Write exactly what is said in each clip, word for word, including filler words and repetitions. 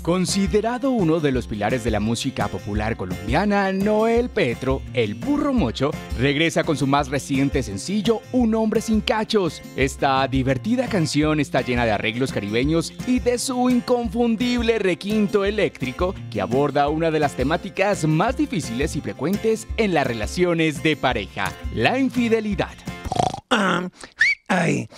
Considerado uno de los pilares de la música popular colombiana, Noel Petro, el burro mocho, regresa con su más reciente sencillo, Un hombre sin cachos. Esta divertida canción está llena de arreglos caribeños y de su inconfundible requinto eléctrico que aborda una de las temáticas más difíciles y frecuentes en las relaciones de pareja, la infidelidad. Ay.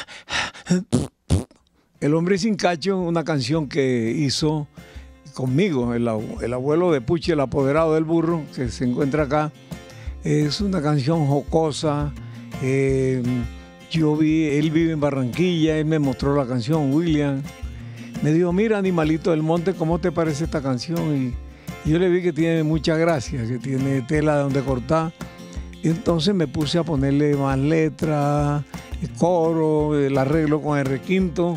El hombre sin cacho, una canción que hizo conmigo, el, el abuelo de Puchi, el apoderado del burro, que se encuentra acá. Es una canción jocosa. Eh, yo vi, él vive en Barranquilla, él me mostró la canción, William. Me dijo, mira, Animalito del Monte, ¿cómo te parece esta canción? Y, y yo le vi que tiene mucha gracia, que tiene tela de donde cortar. Y entonces me puse a ponerle más letras, el coro, el arreglo con el requinto.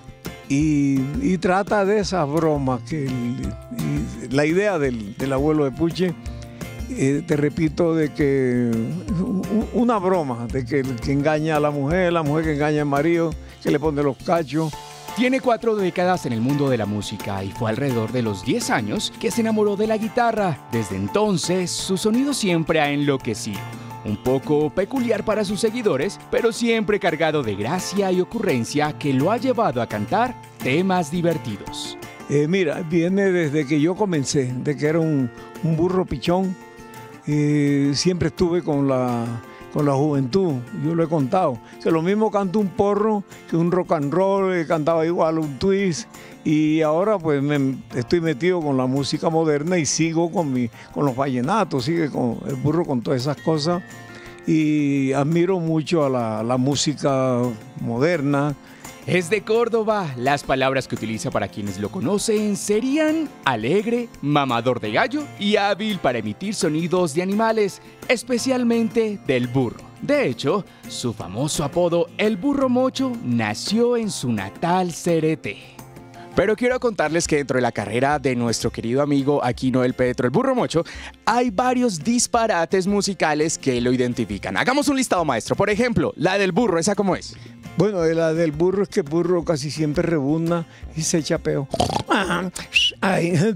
Y, y trata de esas bromas, que el, la idea del, del abuelo de Puche, eh, te repito, de que una broma, de que el que engaña a la mujer, la mujer que engaña al marido, que le pone los cachos. Tiene cuatro décadas en el mundo de la música y fue alrededor de los diez años que se enamoró de la guitarra. Desde entonces, su sonido siempre ha enloquecido. Un poco peculiar para sus seguidores, pero siempre cargado de gracia y ocurrencia que lo ha llevado a cantar temas divertidos. Eh, mira, viene desde que yo comencé, de que era un, un burro pichón. Eh, siempre estuve con la, con la juventud, yo lo he contado. Que lo mismo canto un porro que un rock and roll, eh, cantaba igual un twist. Y ahora pues me estoy metido con la música moderna y sigo con, mi, con los vallenatos, sigue con el burro con todas esas cosas. Y admiro mucho a la, la música moderna. Es de Córdoba. Las palabras que utiliza para quienes lo conocen serían alegre, mamador de gallo y hábil para emitir sonidos de animales, especialmente del burro. De hecho, su famoso apodo, el burro mocho, nació en su natal Cereté. Pero quiero contarles que dentro de la carrera de nuestro querido amigo aquí Noel Petro, el burro mocho, hay varios disparates musicales que lo identifican. Hagamos un listado, maestro. Por ejemplo, la del burro, ¿esa cómo es? Bueno, la del burro es que el burro casi siempre rebuzna y se echa peo. Ay.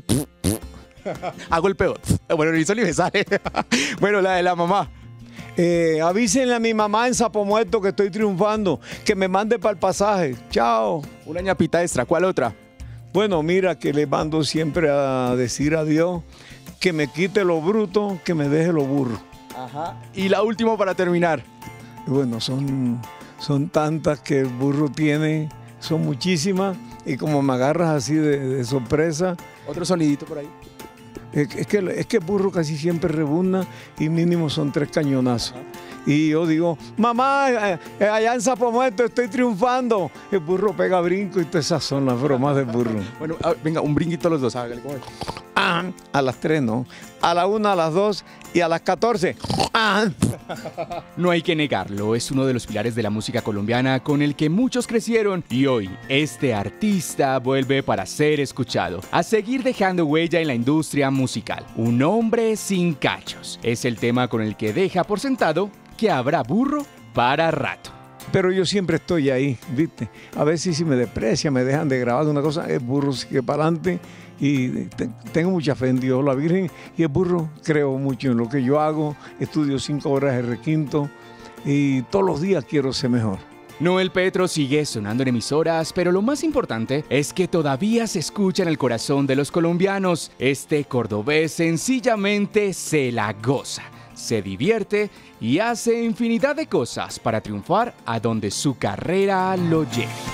Hago el peo. Bueno, ni eso ni me sale. Bueno, la de la mamá. Eh, avísenle a mi mamá en Sapo Muerto que estoy triunfando, que me mande para el pasaje. Chao. Una ñapita extra. ¿Cuál otra? Bueno, mira, que le mando siempre a decir a Dios que me quite lo bruto, que me deje lo burro. Ajá. Y la última para terminar. Bueno, son, son tantas que el burro tiene, son muchísimas, y como me agarras así de, de sorpresa. Otro sonidito por ahí. Es, es, que, es que el burro casi siempre rebuzna y mínimo son tres cañonazos. Ajá. Y yo digo, mamá, eh, allá en Sapo Muerto estoy triunfando. El burro pega brinco y todas esas son las bromas del burro. Bueno, a, venga, un brinquito a los dos, hágale, ¿cómo es? Ah, a las tres, ¿no? A la una, a las dos y a las catorce. Ah. No hay que negarlo, es uno de los pilares de la música colombiana con el que muchos crecieron y hoy este artista vuelve para ser escuchado, a seguir dejando huella en la industria musical. Un hombre sin cachos es el tema con el que deja por sentado que habrá burro para rato. Pero yo siempre estoy ahí, ¿viste? A veces si me desprecia, me dejan de grabar una cosa, el burro sigue para adelante y te, tengo mucha fe en Dios, la Virgen, y el burro creo mucho en lo que yo hago, estudio cinco horas de requinto y todos los días quiero ser mejor. Noel Petro sigue sonando en emisoras, pero lo más importante es que todavía se escucha en el corazón de los colombianos. Este cordobés sencillamente se la goza, se divierte y hace infinidad de cosas para triunfar a donde su carrera lo lleve.